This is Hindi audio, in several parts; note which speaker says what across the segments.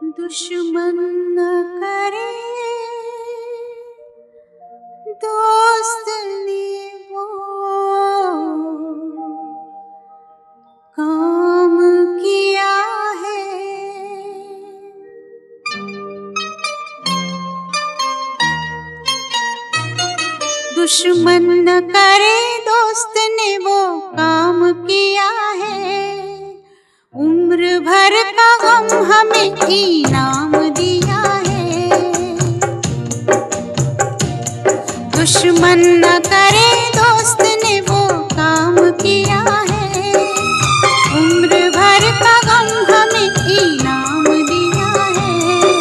Speaker 1: दुश्मन न करे दोस्त ने वो काम किया है। दुश्मन न करे दोस्त ने वो काम किया है। उम्र भर का गम हमें इनाम दिया है। दुश्मन न करे दोस्त ने वो काम किया है। उम्र भर का गम हमें इनाम दिया है।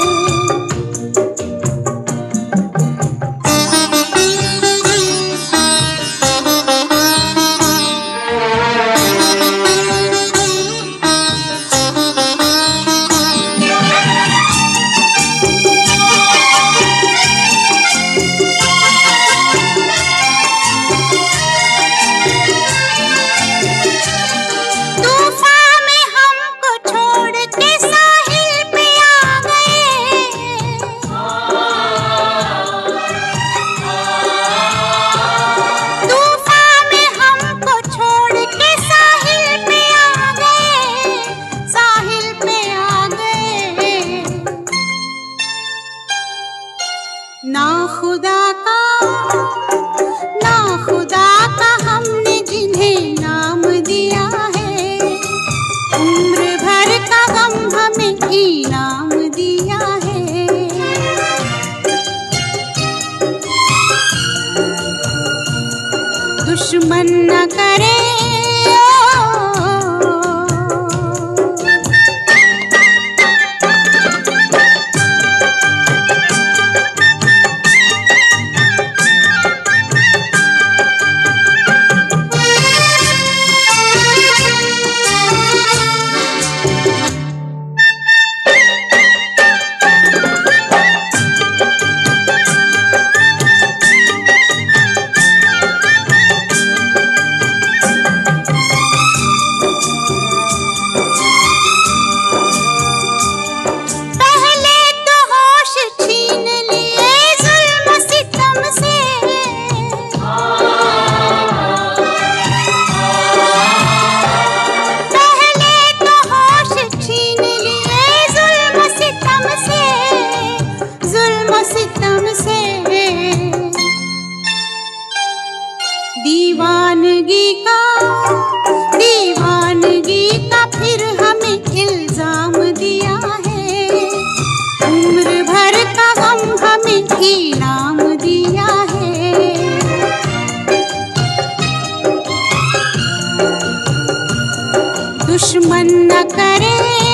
Speaker 1: ना खुदा का हमने जिन्हें नाम दिया है। उम्र भर का गम हमें इनाम दिया है। दुश्मन न करे दीवानगी का फिर हमें इल्जाम दिया है। उम्र भर का गम हमें इनाम दिया है। दुश्मन न करे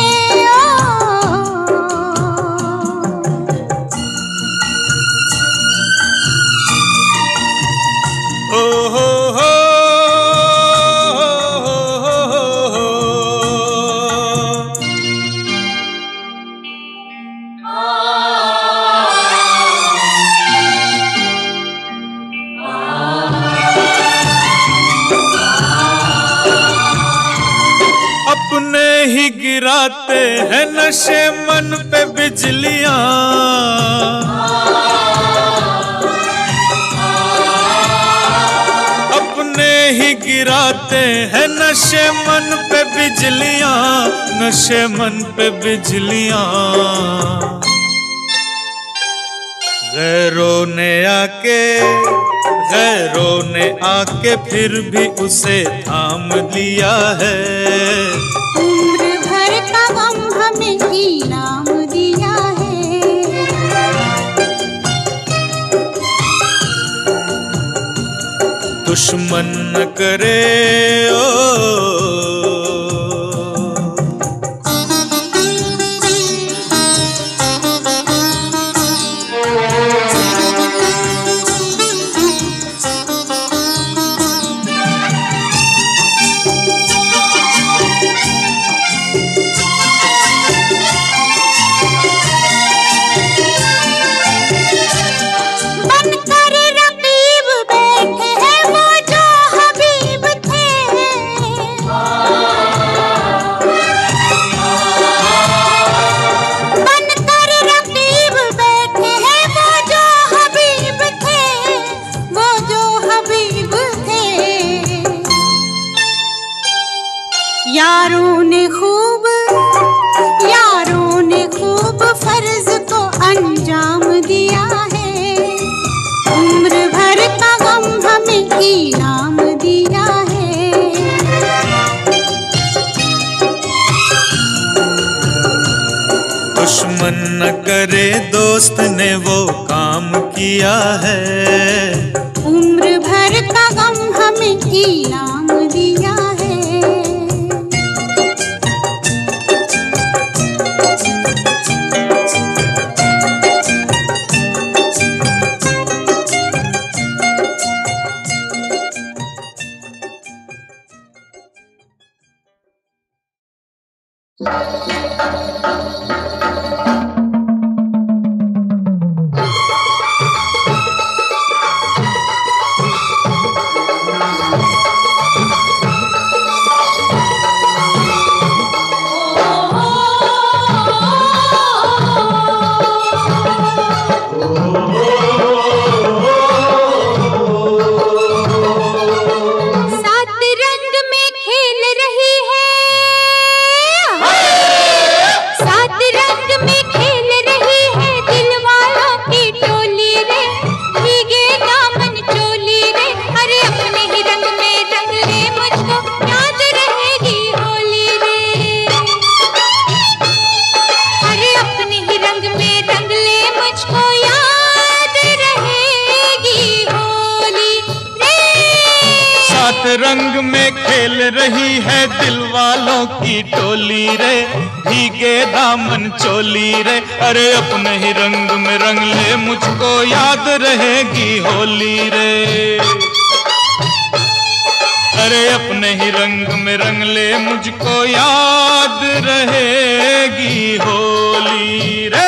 Speaker 2: अपने ही गिराते हैं नशे मन पे बिजलियां। अपने ही गिराते हैं नशे मन पे बिजलियां, नशे मन पे बिजलियां। गैरों ने आके फिर भी उसे थाम लिया है।
Speaker 1: उम्र भर का गम हमें इनाम दिया है।
Speaker 2: दुश्मन न करे
Speaker 1: यारों ने खूब फर्ज को अंजाम दिया है, उम्र भर का गम हमें इनाम दिया है।
Speaker 2: दुश्मन न करे दोस्त ने वो काम किया है,
Speaker 1: उम्र भर का गम हमें इनाम दिया है।
Speaker 2: रंग में खेल रही है दिल वालों की टोली रे, भीगे दामन चोली रे। अरे अपने ही रंग में रंग ले, मुझको याद रहेगी होली रे। अरे अपने ही रंग में रंग ले, मुझको याद रहेगी होली रे।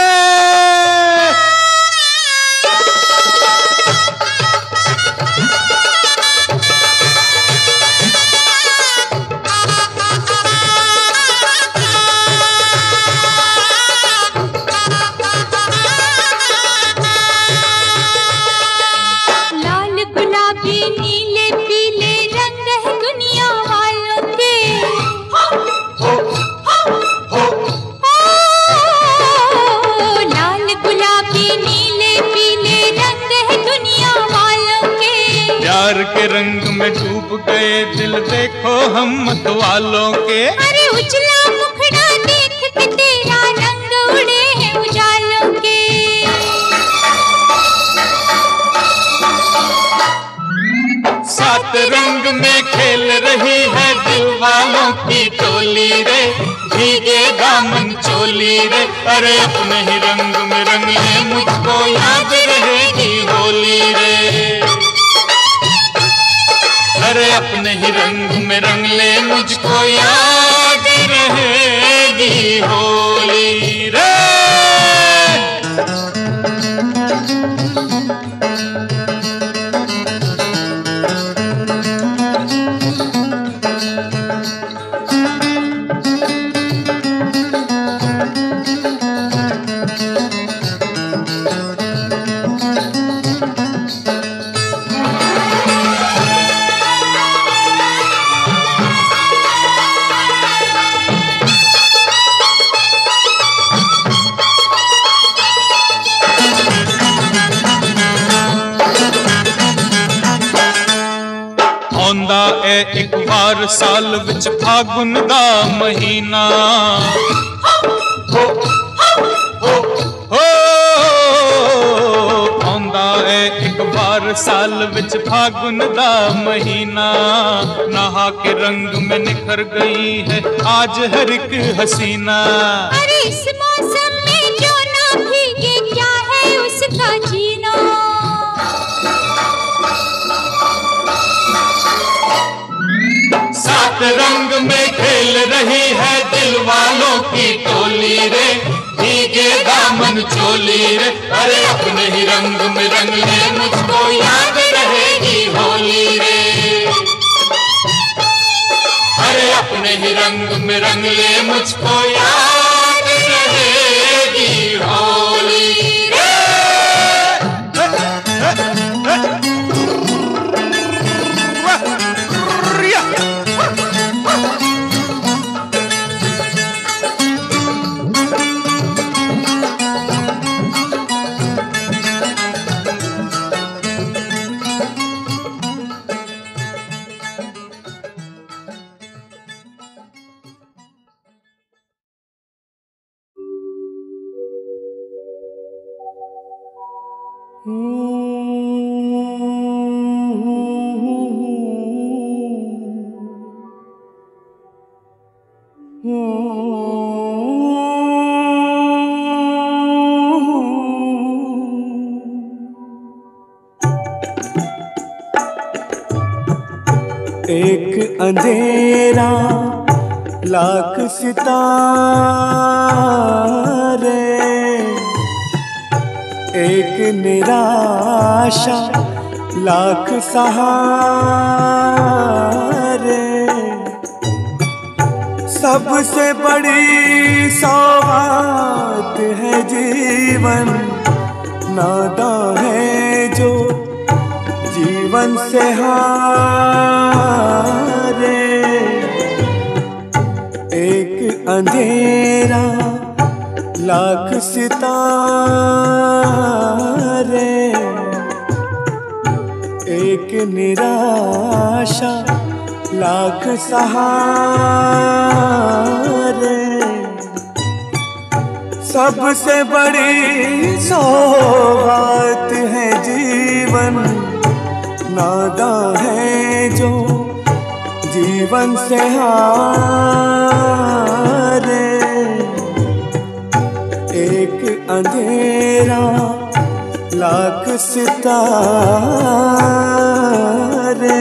Speaker 2: के रंग में डूब गए दिल देखो हम मत वालों के।
Speaker 1: अरे उजला मुखड़ा देख के तेरा रंग उड़े हैं उजालों के।
Speaker 2: सात रंग में खेल रही है दिल वालों की टोली रे, भीगे दामन चोली रे। अरे अपने ही रंग में रंग ले, मुझको याद रहेगी होली रे। अरे अपने ही रंग में रंग ले, मुझको याद रहेगी होली रे। आंदा है एक बार साल विच फागुन दा महीना, आंदा है एक बार साल विच फागुन दा महीना। नहा के रंग में निखर गई है आज हर एक हसीना।
Speaker 1: अरे इस मौसम में जो ना भीगे क्या है उसका जीना।
Speaker 2: सात रंग में खेल रही है दिल वालों की टोली रे, भीगे दामन चोली रे। अरे अपने ही रंग में रंग ले, मुझको याद रहेगी होली रे। अरे अपने ही रंग में रंग ले, मुझको याद रहेगी होली रे।
Speaker 3: एक अंधेरा लाख सितारे, एक निराशा लाख सहारे। सबसे बड़ी सौगात है जीवन, नादा है जो जीवन से हारे। एक अंधेरा लाख सितारे, एक निराशा लाख सहारे। सबसे बड़ी सौगात है जीवन, नादा है जो जीवन से हारे। एक अंधेरा लाख सितारे।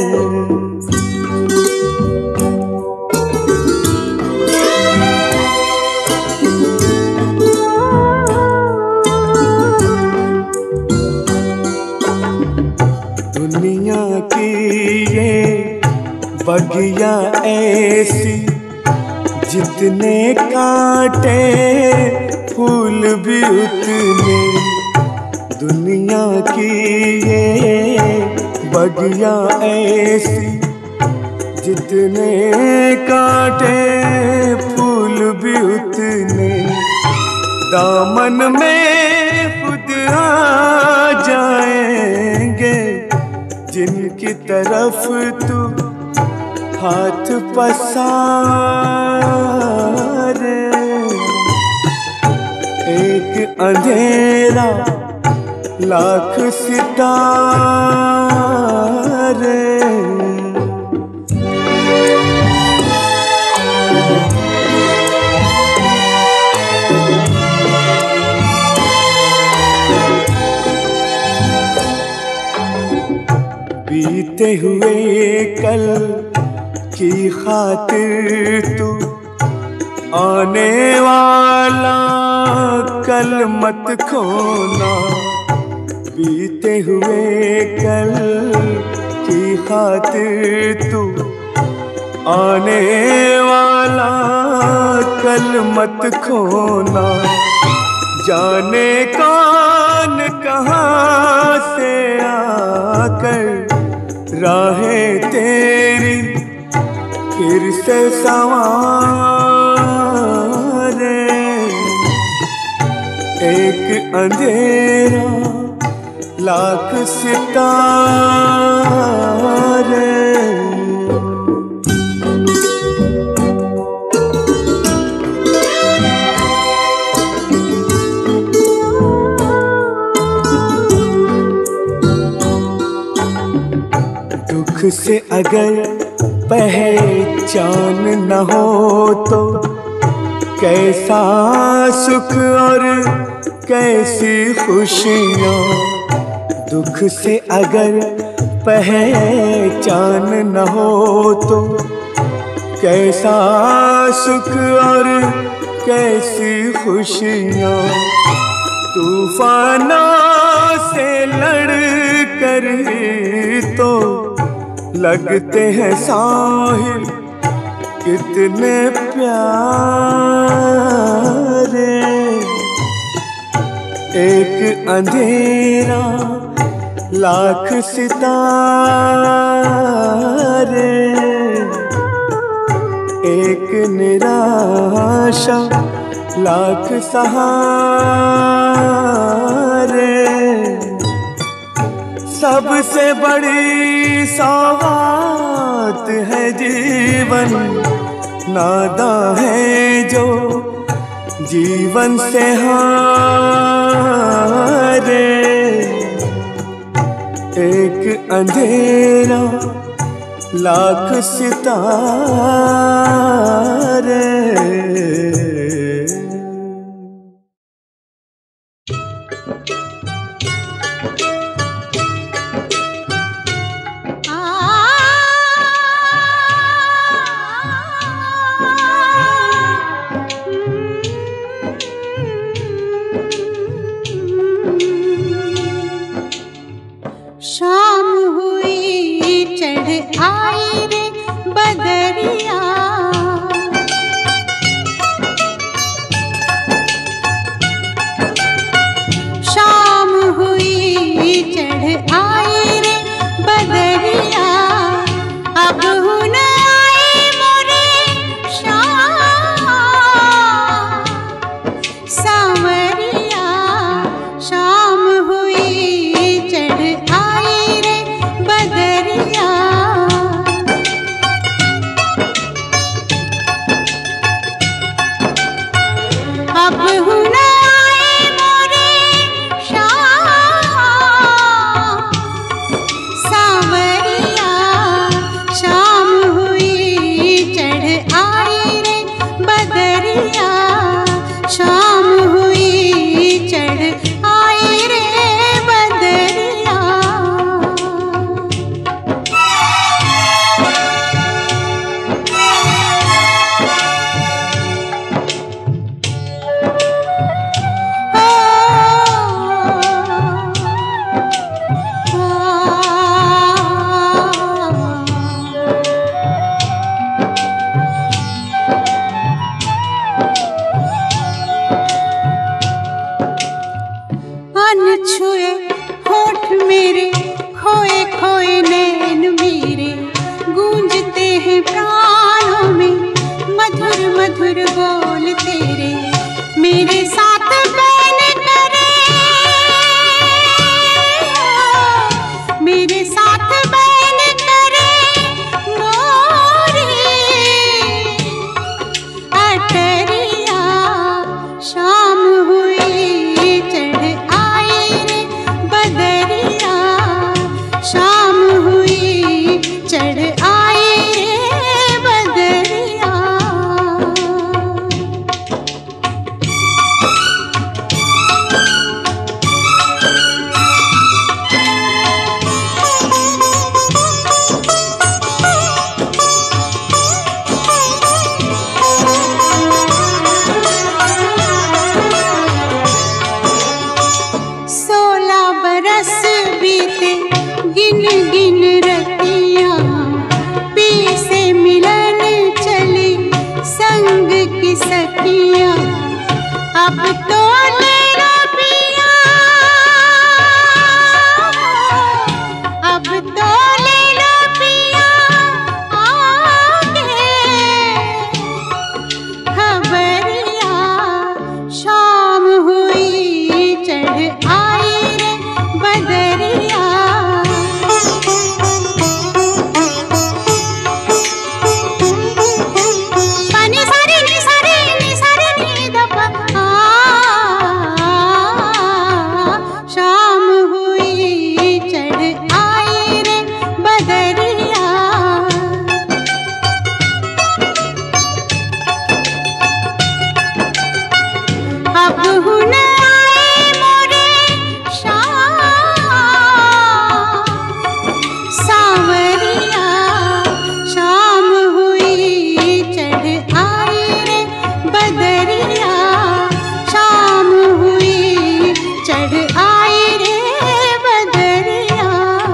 Speaker 3: दुनिया की ये बगिया ऐसी, जितने कांटे फूल भी उतने। दुनिया की ये बगिया ऐसी, जितने कांटे फूल भी उतने। दामन में खुद आ जाएंगे, जिनकी तरफ तू हाथ पसारे। एक अंधेरा लाख सितारे। बीते हुए कल की खातिर तू आने वाला कल मत खोना। बीते हुए कल की खातिर तू आने वाला कल मत खोना। जाने कौन कहाँ से आकर राहें तेरी फिर से संवारे। एक अंधेरा लाख सितारे। दुख से अगर पहचान न हो तो कैसा सुख और कैसी खुशियाँ। दुख से अगर पहचान न हो तो कैसा सुख और कैसी खुशियाँ। तूफानों से लड़ कर तो लगते हैं साहिल कितने प्यारे। एक अंधेरा लाख सितारे, एक निराशा लाख सहारे। सबसे बड़ी सौगात है जीवन, नादा है जो जीवन से हारे। एक अंधेरा लाख सितारे।
Speaker 1: शाम हुई चढ़ आई रे बदरिया, शाम हुई चढ़ आई रे बदरिया, अब हुन आए मोरे शाम सांवरिया। शाम हुई चढ़ आई रे बदरिया, अब हुन आए मोरे शाम सांवरिया। शाम हुई चढ़ आई रे बदरिया, शाम हुई चढ़ आई रे बदरिया। अनछुए होठ मेरे, खोए खोए नैन मेरे, गूंजते हैं प्राणों में मधुर मधुर बोल तेरे। मेरे साथ बैन करे, मेरे साथ बैन करे मोरे अटरिया। शाम हुई चढ़ आई रे बदरिया, शाम हुई चढ़ आई रे बदरिया। बरस बीते गिन गिन रतियाँ, पी से मिलन चली संग की सखियाँ। अब तो ले लो पिया, अब तो ले लो पिया आगे खबरिया। शाम हुई चढ़ आई रे बदरिया, पानी सारे नी नी दपा। शाम हुई चढ़ आई रे बदरिया, अब हुन आए मोरे शाम सांवरिया। शाम हुई चढ़ आई रे बदरिया, शाम हुई चढ़ आई रे बदरिया।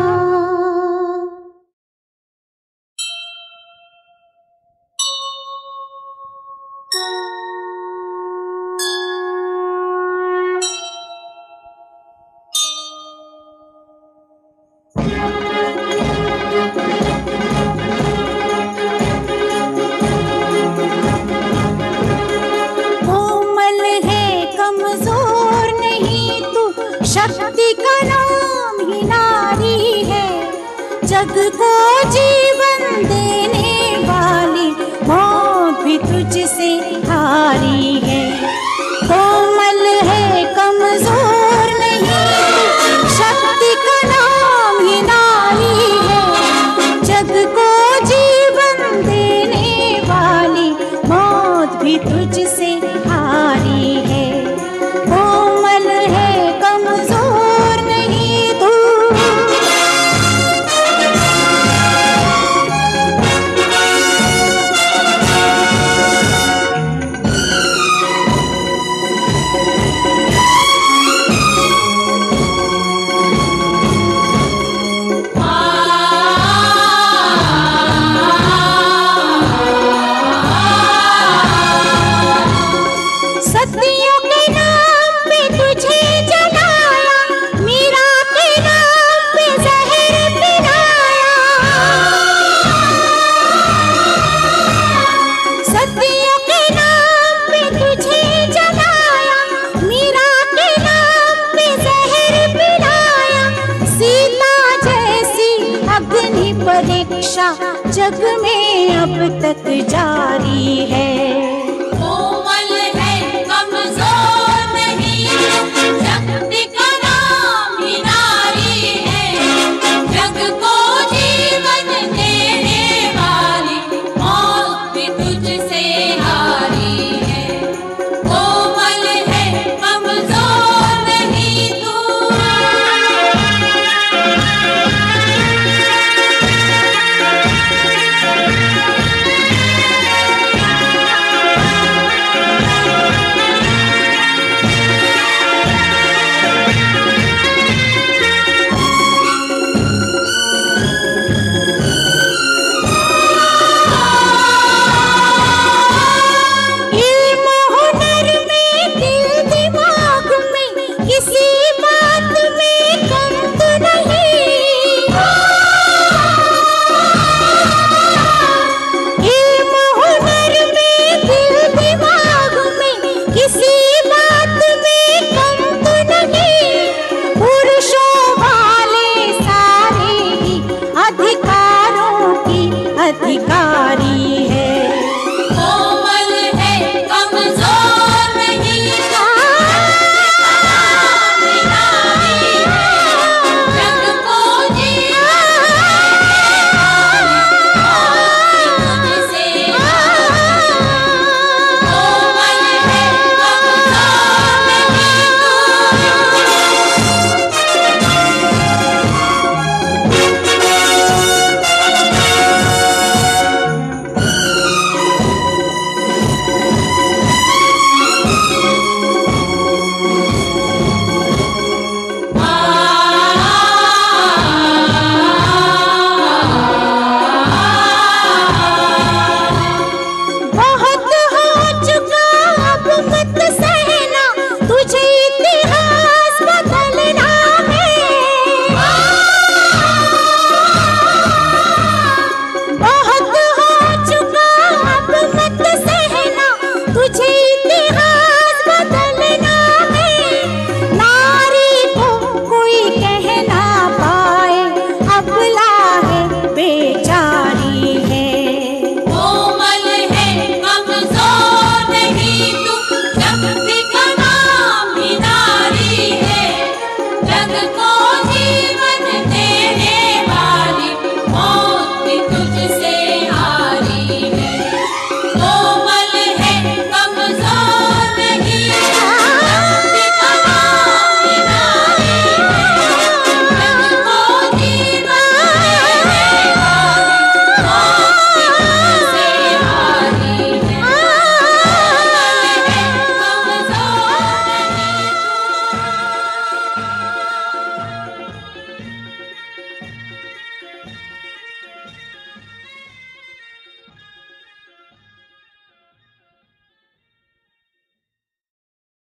Speaker 1: कोमल है कमजोर नहीं तू, शक्ति का नाम ही नारी है। जग को जीवन देने वाली मौत भी तुझसे हारी है। कोमल है कमजोर नहीं, शक्ति का नाम ही भी तुझसे हारी है। कोमल है कमजोर नहीं तू, सदियों के नाम पे तुझे जलाया, मीरा के नाम पे जहर पिलाया। सदियों के नाम पे तुझे जलाया, मीरा के नाम पे जहर पिलाया। सीता जैसी अग्नि परीक्षा जग में अब तक जारी है।